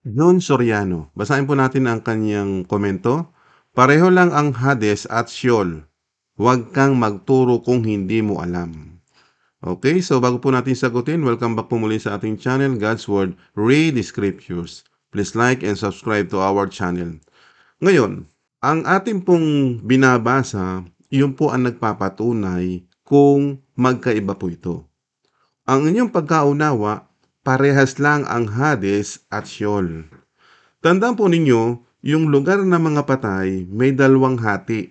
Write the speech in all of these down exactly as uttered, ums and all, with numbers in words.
John Soriano. Basahin po natin ang kanyang komento. Pareho lang ang Hades at Sheol. Huwag kang magturo kung hindi mo alam. Okay, so bago po natin sagutin, welcome back po muli sa ating channel, God's Word, Read the Scriptures. Please like and subscribe to our channel. Ngayon, ang ating pong binabasa, yun po ang nagpapatunay kung magkaiba po ito. Ang inyong pagkaunawa, parehas lang ang Hades at Sheol. Tandaan po ninyo, yung lugar ng mga patay may dalawang hati.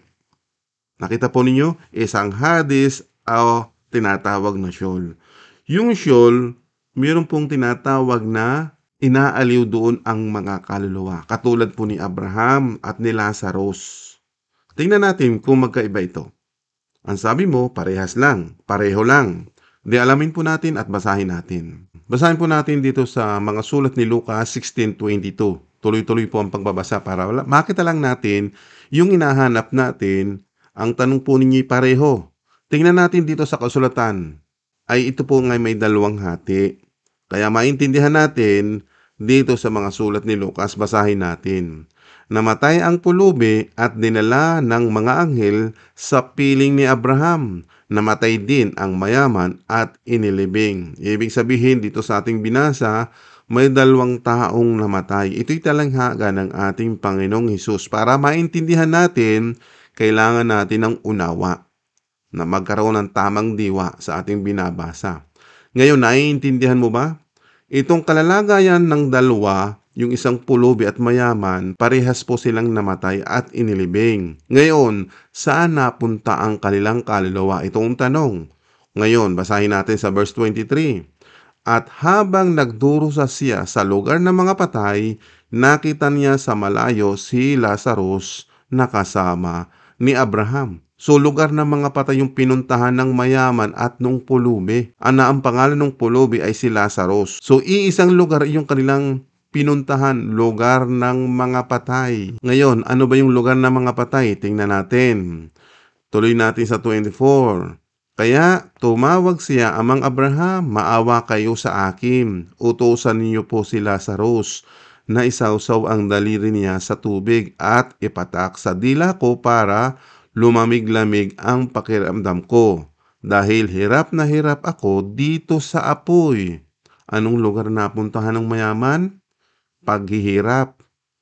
Nakita po ninyo, isang Hades o tinatawag na Sheol. Yung Sheol, mayroon pong tinatawag na inaaliw doon ang mga kaluluwa. Katulad po ni Abraham at ni Lazarus. Tingnan natin kung magkaiba ito. Ang sabi mo, parehas lang, pareho lang. Di alamin po natin at basahin natin. Basahin po natin dito sa mga sulat ni Lucas sixteen twenty-two. Tuloy-tuloy po ang pagbabasa para makita lang natin yung hinahanap natin. Ang tanong po ninyo pareho. Tingnan natin dito sa kasulatan. Ay ito po ngay may dalawang hati. Kaya maintindihan natin dito sa mga sulat ni Lucas, basahin natin. Namatay ang pulubi at dinala ng mga anghel sa piling ni Abraham. Namatay din ang mayaman at inilibing. Ibig sabihin dito sa ating binasa, may dalawang taong namatay. Ito'y talanghaga ng ating Panginoong Hesus. Para maintindihan natin, kailangan natin ng unawa na magkaroon ng tamang diwa sa ating binabasa. Ngayon, naiintindihan mo ba? Itong kalalagayan ng dalawa, yung isang pulubi at mayaman, parehas po silang namatay at inilibing. Ngayon, saan napunta ang kanilang kaluluwa? Itong tanong. Ngayon, basahin natin sa verse twenty-three. At habang nagdurusa siya sa lugar ng mga patay, nakita niya sa malayo si Lazarus na kasama ni Abraham. So, lugar ng mga patay yung pinuntahan ng mayaman at nung pulubi. Ana, ang pangalan ng pulubi ay si Lazarus. So, iisang lugar yung kanilang pinuntahan, lugar ng mga patay. Ngayon, ano ba yung lugar ng mga patay? Tingnan natin. Tuloy natin sa twenty-four. Kaya tumawag siya, Amang Abraham, maawa kayo sa akin. Utusan niyo po si Lazarus na isawsaw ang daliri niya sa tubig at ipatak sa dila ko para lumamig-lamig ang pakiramdam ko. Dahil hirap na hirap ako dito sa apoy. Anong lugar napuntahan ng mayaman? Paghihirap.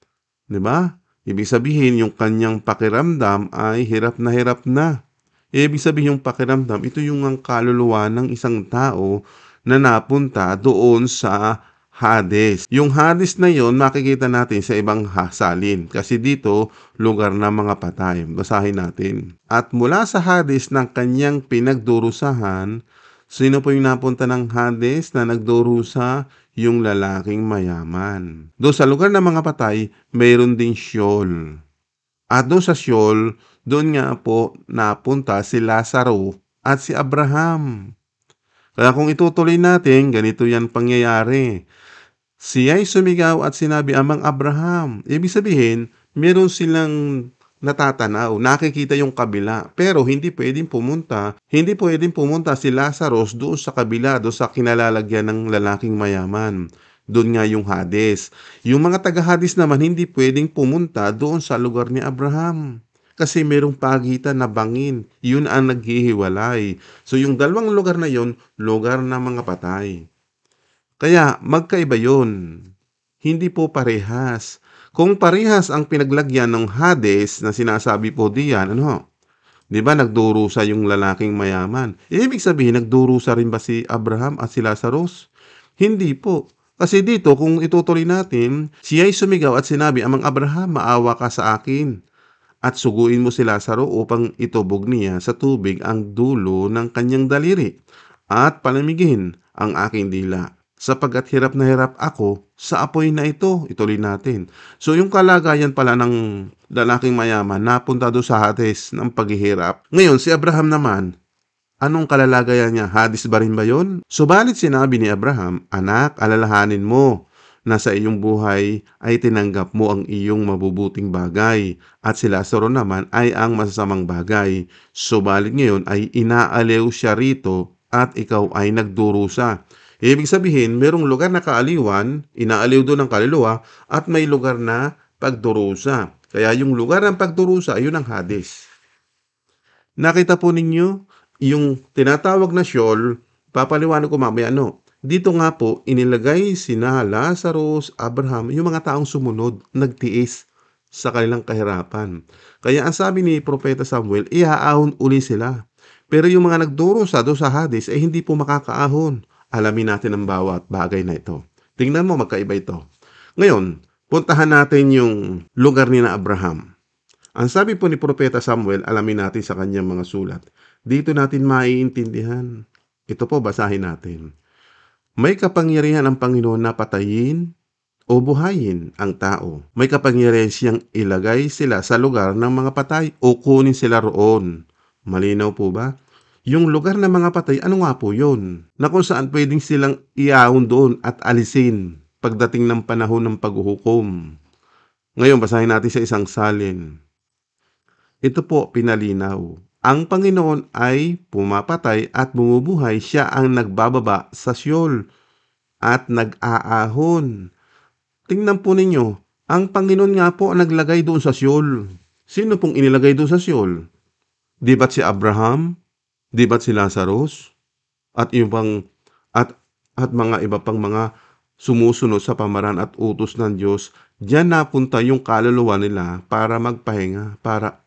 Diba? Ibig sabihin, yung kanyang pakiramdam ay hirap na hirap na. Ibig sabihin, yung pakiramdam, ito yung ang kaluluwa ng isang tao na napunta doon sa Hades. Yung Hades na yon makikita natin sa ibang hasalin. Kasi dito, lugar ng mga patay. Basahin natin. At mula sa Hades ng kanyang pinagdurusahan, sino po yung napunta ng Hades na nagdurusa? Yung lalaking mayaman. Doon sa lugar ng mga patay, mayroon din Sheol. At doon sa Sheol, doon nga po napunta si Lazaro at si Abraham. Kaya kung itutuloy natin, ganito yan pangyayari. Siya'y sumigaw at sinabi, Amang Abraham. Ibig sabihin, meron silang natatanaw, nakikita yung kabila, pero hindi pwedeng pumunta, hindi pwedeng pumunta si Lazarus doon sa kabila, doon sa kinalalagyan ng lalaking mayaman. Doon nga yung Hades. Yung mga taga-Hades naman hindi pwedeng pumunta doon sa lugar ni Abraham. Kasi merong pagitan na bangin. Yun ang naghihiwalay. So yung dalawang lugar na yun, lugar ng mga patay. Kaya magkaiba yun. Hindi po parehas. Kung parehas ang pinaglagyan ng Hades na sinasabi po diyan, ano? 'Di ba nagdurusa yung lalaking mayaman? Ibig sabihin nagdurusa rin ba si Abraham at si Lazarus? Hindi po. Kasi dito kung itutuloy natin, siya'y sumigaw at sinabi, Amang Abraham, maawa ka sa akin. At suguin mo si Lazaro upang itubog niya sa tubig ang dulo ng kanyang daliri at palamigin ang aking dila. Sapagkat hirap na hirap ako sa apoy na ito. Ituloy natin. So yung kalagayan pala ng lalaking mayaman napunta doon sa Hades ng paghihirap. Ngayon si Abraham naman, anong kalalagayan niya? Hades ba rin ba yun? Subalit sinabi ni Abraham, Anak, alalahanin mo na sa iyong buhay ay tinanggap mo ang iyong mabubuting bagay at si Lazaro naman ay ang masasamang bagay. Subalit ngayon ay inaaliw siya rito at ikaw ay nagdurusa. Ibig sabihin, merong lugar na kaaliwan, inaaliw doon ang kaluluwa, at may lugar na pagdurusa. Kaya yung lugar ng pagdurusa, ayun ang Hades. Nakita po ninyo, yung tinatawag na Sheol, papaliwanag ko mamaya ano. Dito nga po, inilagay sina Lazarus, Abraham, yung mga taong sumunod, nagtiis sa kanilang kahirapan. Kaya ang sabi ni Propeta Samuel, iaahon uli sila. Pero yung mga nagdurusa doon sa Hades ay hindi po makakaahon. Alamin natin ang bawat bagay na ito. Tingnan mo, magkaiba ito. Ngayon, puntahan natin yung lugar ni na Abraham. Ang sabi po ni Propeta Samuel, alamin natin sa kanyang mga sulat. Dito natin maiintindihan. Ito po, basahin natin. May kapangyarihan ang Panginoon na patayin o buhayin ang tao. May kapangyarihan siyang ilagay sila sa lugar ng mga patay o kunin sila roon. Malinaw po ba? Yung lugar ng mga patay, ano nga po yun? Na kung saan pwedeng silang iahon doon at alisin pagdating ng panahon ng paghuhukom. Ngayon, basahin natin sa isang salin. Ito po pinalinaw. Ang Panginoon ay pumapatay at bumubuhay. Siya ang nagbababa sa Sheol at nag-aahon. Tingnan po ninyo, ang Panginoon nga po ang naglagay doon sa Sheol. Sino pong inilagay doon sa Sheol? Di ba't si Abraham? Di ba't si Lazarus? At yung pang, at, at mga iba pang mga sumusunod sa pamaran at utos ng Diyos, diyan napunta yung kaluluwa nila para magpahinga, para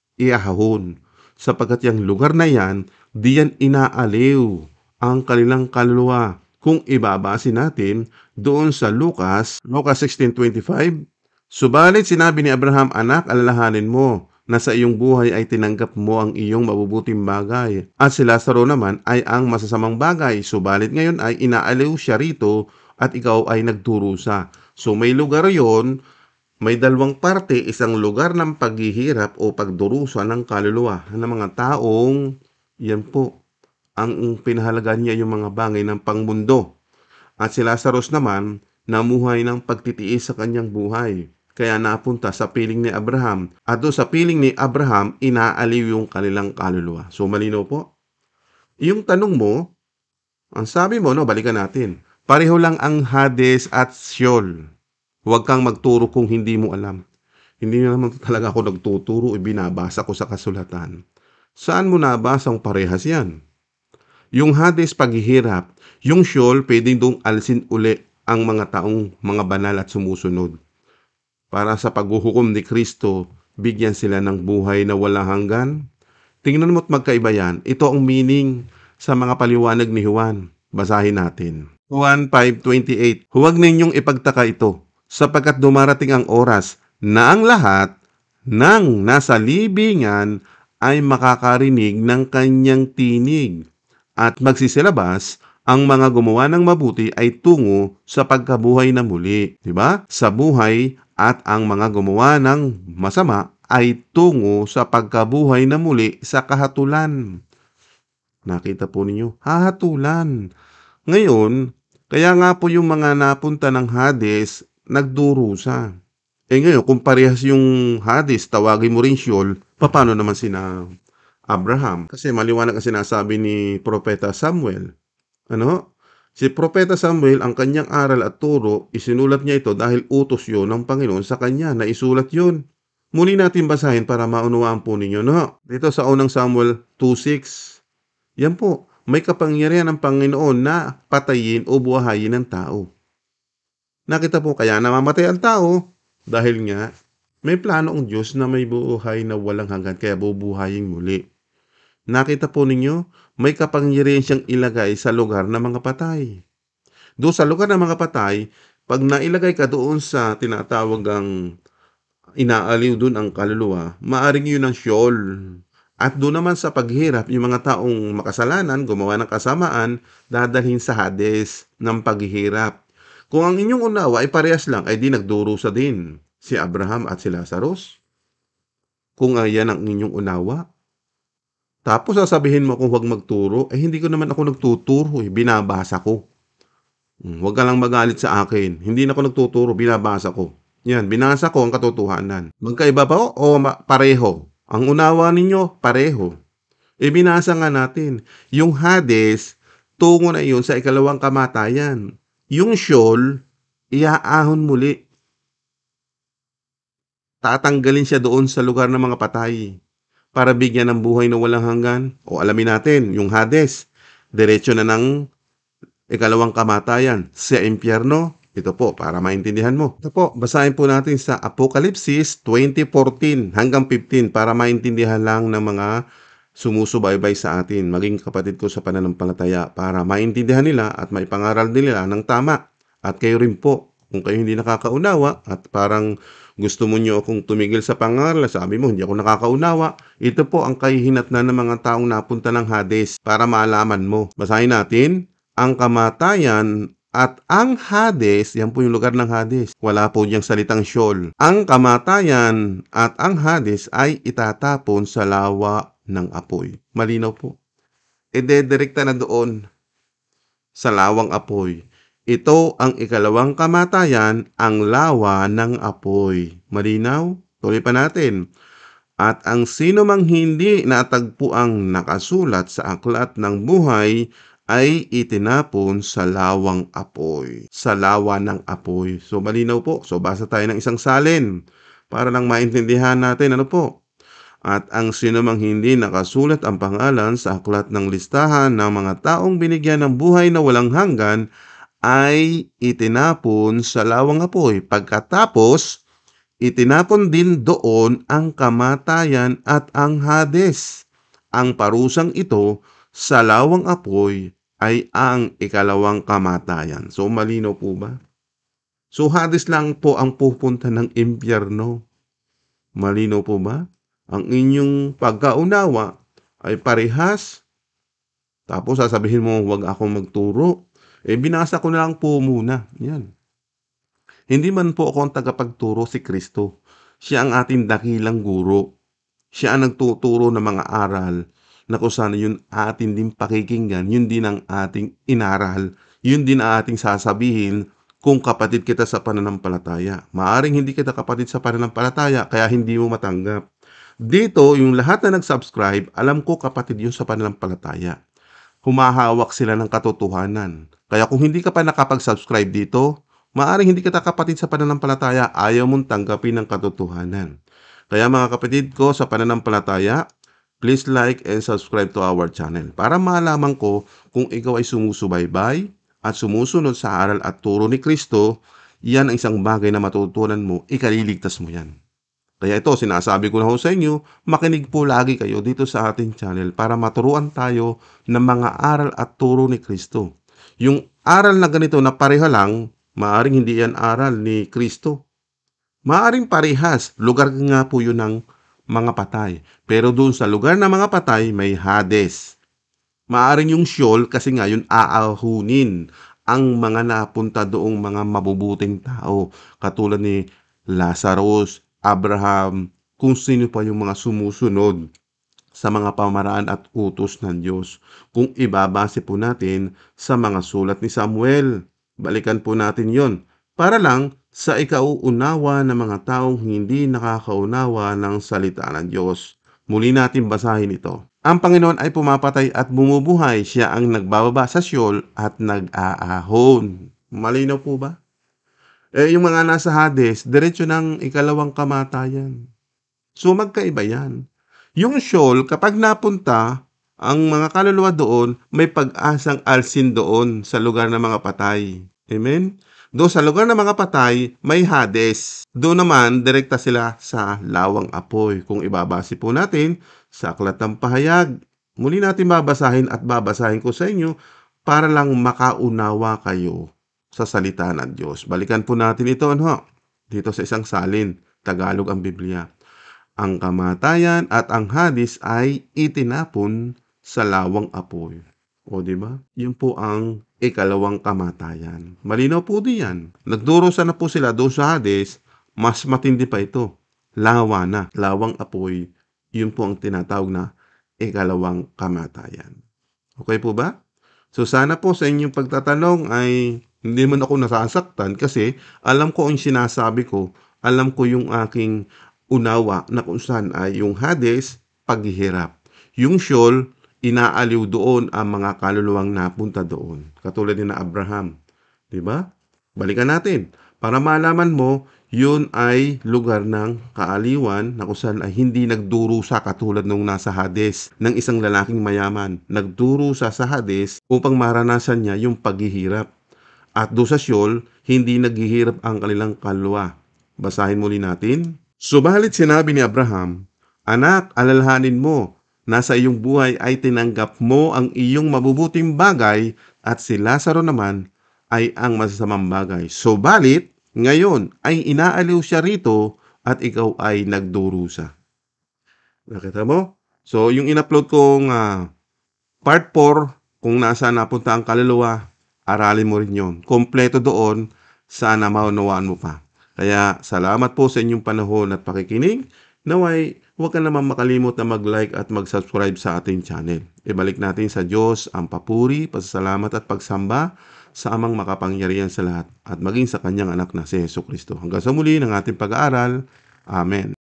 iahon. Sapagkat yung lugar na yan, diyan inaaliw ang kanilang kaluluwa. Kung ibabase natin doon sa Lucas, Lucas sixteen twenty-five, subalit sinabi ni Abraham, anak, alalahanin mo na sa iyong buhay ay tinanggap mo ang iyong mabubuting bagay. At si Lazaro naman ay ang masasamang bagay. Subalit ngayon ay inaaliw siya rito at ikaw ay nagdurusa. So may lugar yon. May dalawang parte, isang lugar ng paghihirap o pagdurusa ng kaluluwa ng mga taong, yan po, ang pinahalagaan niya yung mga bagay ng pangmundo. At si Lazarus naman, namuhay ng pagtitiis sa kanyang buhay. Kaya napunta sa piling ni Abraham. At doon sa piling ni Abraham, inaaliw yung kanilang kaluluwa. So malinaw po. Yung tanong mo, ang sabi mo, no, balikan natin. Pareho lang ang Hades at Sheol. Huwag kang magturo kung hindi mo alam. Hindi naman talaga ako nagtuturo, ibinabasa ko sa kasulatan. Saan mo nabasang parehas yan? Yung Hades paghihirap, yung Sheol pwedeng dong alisin uli ang mga taong mga banal at sumusunod. Para sa paghuhukom ni Kristo, bigyan sila ng buhay na walang hanggan. Tingnan mo't magkaiba yan. Ito ang meaning sa mga paliwanag ni Juan. Basahin natin. Juan five twenty-eight. Huwag ninyong ipagtaka ito, sapagkat dumarating ang oras na ang lahat ng nasa libingan ay makakarinig ng kanyang tinig at magsisilabas ang mga gumawa ng mabuti ay tungo sa pagkabuhay na muli. Diba? Sa buhay at ang mga gumawa ng masama ay tungo sa pagkabuhay na muli sa kahatulan. Nakita po ninyo? Hahatulan. Ngayon, kaya nga po yung mga napunta ng Hades, nagdurusa. Eh ngayon, kung parehas yung Hades, tawagin mo rin Sheol, paano naman sina Abraham? Kasi maliwanag ang sinasabi ni Propeta Samuel. Ano? Si Propeta Samuel, ang kanyang aral at turo, isinulat niya ito dahil utos yun ng Panginoon sa kanya na isulat yun. Muli natin basahin para maunawaan po ninyo. No? Dito sa unang Samuel two six. Yan po, may kapangyarihan ng Panginoon na patayin o buhayin ng tao. Nakita po kaya namamatay ang tao dahil nga may plano ang Diyos na may buhay na walang hanggan kaya bubuhayin muli. Nakita po ninyo, may kapangyarihan siyang ilagay sa lugar ng mga patay. Doon sa lugar ng mga patay, pag nailagay ka doon sa tinatawag ang inaaliw doon ang kaluluwa, maaring yun ang Sheol. At doon naman sa paghirap, yung mga taong makasalanan, gumawa ng kasamaan, dadalhin sa Hades ng paghihirap. Kung ang inyong unawa ay parehas lang, ay di nagdurusa din si Abraham at si Lazarus. Kung ayan ang inyong unawa. Tapos sasabihin mo kung huwag magturo, eh hindi ko naman ako nagtuturo, eh, binabasa ko. Huwag ka lang magalit sa akin, hindi na ako nagtuturo, binabasa ko. Yan, binasa ko ang katotohanan. Magkaiba ba o pareho? Ang unawa ninyo, pareho. E binasa nga natin, yung Hades, tungo na iyon sa ikalawang kamatayan. Yung Sheol, iaahon muli. Tatanggalin siya doon sa lugar ng mga patay para bigyan ng buhay na walang hanggan. O alamin natin, yung Hades, diretso na ng ikalawang kamatayan sa impyerno. Ito po, para maintindihan mo. Ito po, basahin po natin sa Apokalipsis twenty fourteen hanggang fifteen para maintindihan lang ng mga sumusubaybay sa atin, maging kapatid ko sa pananampalataya, para maintindihan nila at maipangaral nila ng tama. At kayo rin po, kung kayo hindi nakakaunawa at parang gusto mo nyo akong tumigil sa pangaral, sabi mo hindi ako nakakaunawa, ito po ang kahihinatnan ng mga taong napunta ng Hades para maalaman mo. Basahin natin, ang kamatayan at ang Hades, yan po yung lugar ng Hades. Wala po diyang salitang Sheol. Ang kamatayan at ang Hades ay itatapon sa lawa ng apoy. Malinaw po. Idedirekta na doon sa lawang apoy. Ito ang ikalawang kamatayan, ang lawa ng apoy. Malinaw? Tuloy pa natin. At ang sino mang hindi natagpuang nakasulat sa aklat ng buhay ay itinapon sa lawang apoy. Sa lawa ng apoy. So malinaw po. So basa tayo ng isang salin para lang maintindihan natin ano po. At ang sino mang hindi nakasulat ang pangalan sa aklat ng listahan ng mga taong binigyan ng buhay na walang hanggan ay itinapon sa lawang apoy. Pagkatapos, itinapon din doon ang kamatayan at ang Hades. Ang parusang ito sa lawang apoy ay ang ikalawang kamatayan. So, malinaw po ba? So, Hades lang po ang pupunta ng impyerno. Malinaw po ba? Ang inyong pagkaunawa ay parehas. Tapos, sasabihin mo, huwag akong magturo. Eh, binasa ko na lang po muna. Yan. Hindi man po ako ang tagapagturo, si Kristo. Siya ang ating dakilang guro. Siya ang nagtuturo ng mga aral na kung saan yun atin din pakikinggan, yun din ang ating inaral, yun din ang ating sasabihin kung kapatid kita sa pananampalataya. Maaring hindi kita kapatid sa pananampalataya, kaya hindi mo matanggap. Dito, yung lahat na nag-subscribe, alam ko kapatid yun sa pananampalataya. Humahawak sila ng katotohanan. Kaya kung hindi ka pa nakapag-subscribe dito, maaaring hindi kita kapatid sa pananampalataya, ayaw mong tanggapin ang katotohanan. Kaya mga kapatid ko sa pananampalataya, please like and subscribe to our channel para malaman ko kung ikaw ay sumusubaybay at sumusunod sa aral at turo ni Kristo. Yan ang isang bagay na matutunan mo, ikaliligtas mo yan. Kaya ito, sinasabi ko na ho sa inyo, makinig po lagi kayo dito sa ating channel para maturuan tayo ng mga aral at turo ni Kristo. Yung aral na ganito na pareha lang, maaring hindi yan aral ni Kristo. Maaring parehas, lugar nga po yun ng mga patay. Pero doon sa lugar ng mga patay, may Hades. Maaring yung Sheol kasi nga yun aahunin ang mga napunta doong mga mabubuting tao. Katulad ni Lazarus, Abraham, kung sino pa yung mga sumusunod sa mga pamaraan at utos ng Diyos. Kung ibabase po natin sa mga sulat ni Samuel, balikan po natin yon para lang sa ikauunawa ng mga taong hindi nakakaunawa ng salita ng Diyos. Muli natin basahin ito. Ang Panginoon ay pumapatay at bumubuhay. Siya ang nagbababa sa Sheol at nag-aahon. Malinaw po ba? Eh, yung mga nasa Hades, diretso ng ikalawang kamatayan. So, magkaiba yan. Yung Sheol, kapag napunta, ang mga kaluluwa doon, may pag-asang alsin doon sa lugar ng mga patay. Amen? Doon sa lugar ng mga patay, may Hades. Doon naman, direkta sila sa lawang apoy. Kung ibabase po natin sa aklat ng pahayag, muli natin babasahin at babasahin ko sa inyo para lang makaunawa kayo sa salita ng Diyos. Balikan po natin ito, ano? Dito sa isang salin, Tagalog ang Biblia. Ang kamatayan at ang Hades ay itinapon sa lawang apoy. O, di ba? Yun po ang ikalawang kamatayan. Malinaw po diyan. Nagdurusa na po sila doon sa Hades, mas matindi pa ito. Lawa na, lawang apoy. Yun po ang tinatawag na ikalawang kamatayan. Okay po ba? So sana po sa inyong pagtatanong ay hindi man ako nasasaktan kasi alam ko ang sinasabi ko, alam ko yung aking unawa na kung saan ay yung Hades, paghihirap. Yung Sheol, inaaliw doon ang mga kaluluwang napunta doon. Katulad ni na Abraham. Di ba? Balikan natin. Para malaman mo, yun ay lugar ng kaaliwan na kung saan ay hindi nagdurusa katulad nung nasa Hades ng isang lalaking mayaman. Nagdurusa sa Hades upang maranasan niya yung paghihirap. At doon sa Sheol, hindi naghihirap ang kanilang kaluluwa. Basahin muli natin. Subalit sinabi ni Abraham, Anak, alalahanin mo, nasa iyong buhay ay tinanggap mo ang iyong mabubuting bagay at si Lazaro naman ay ang masasamang bagay. Subalit, ngayon ay inaaliw siya rito at ikaw ay nagdurusa. Nakita mo? So, yung in-upload kong uh, part four, kung nasaan napunta ang kaluluwa, aralin mo rin yun. Kompleto doon, sana maunawaan mo pa. Kaya, salamat po sa inyong panahon at pakikinig. Naway, huwag ka naman makalimot na mag-like at mag-subscribe sa ating channel. Ibalik natin sa Diyos ang papuri, pasasalamat at pagsamba sa amang makapangyarihan sa lahat at maging sa kanyang anak na si Jesucristo. Hanggang sa muli ng ating pag-aaral. Amen.